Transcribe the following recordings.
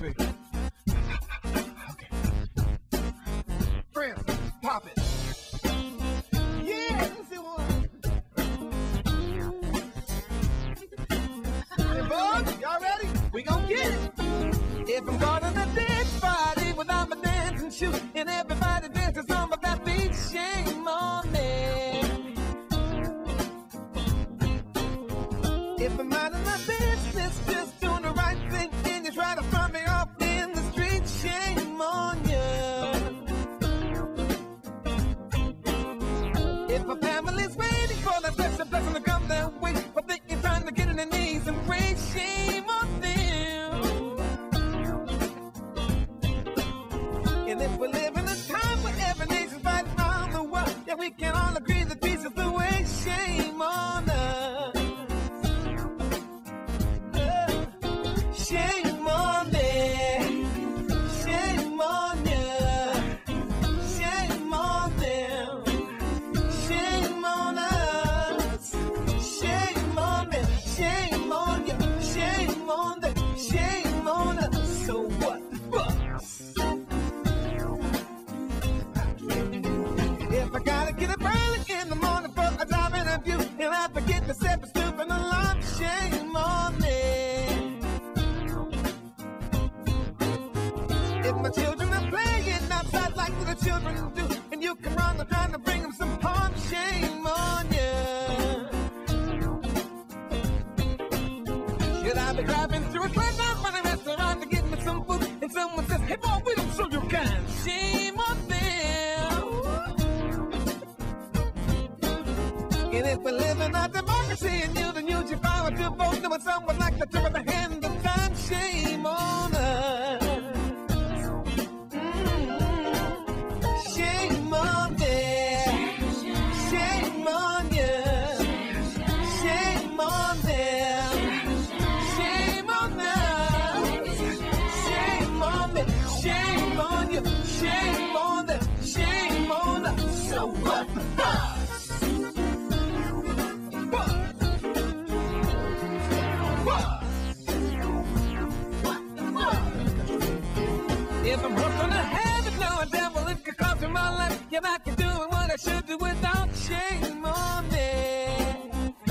see. Okay. Friends, pop it. Yeah, let's see what. Hey, boys, y'all ready? We gon' get it. If I'm going to the dance party without my dancing shoes and everybody dances on my back beat, shame on me. If I'm out of my business, just doing the right thing, and you try to front me off in the street, shame on you. If my family's waiting for that blessing to come their way, but they ain't trying to get on their knees and pray, shame on them. And if we live in a time where every nation's fighting around the world, yeah, we can all agree that peace is the way, shame on us. Shame on me, shame on you, shame on them, shame on us, shame on me, shame on you, shame on them, shame on us. So what the fuck? If I gotta get up early in the morning for a job interview and I forget to set the stupid alarm, shame on me. If my children are playing outside like little children do, and you come around and trying to bring them some harm, shame on you. Should I be driving through a club or a restaurant to get me some food, and someone says, hey boy, we don't show you kind, shame on them. And if we live in our democracy and you don't use your power to vote, then when someone like to turn the hand of time, shame on us. Shame on them, shame on us. So what the fuck? If I'm hooked on a habit, knowing damn well it could cost me my life, yeah, I can do what I should do without shame on me.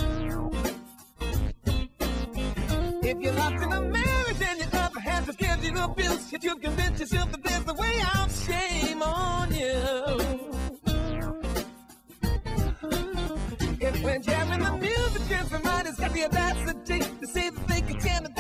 If you're locked in a marriage and your other half is scared you abuse, yet you convince yourself that there's a way out, shame on you. If when jamming the music and somebody's got the audacity to say that they can chant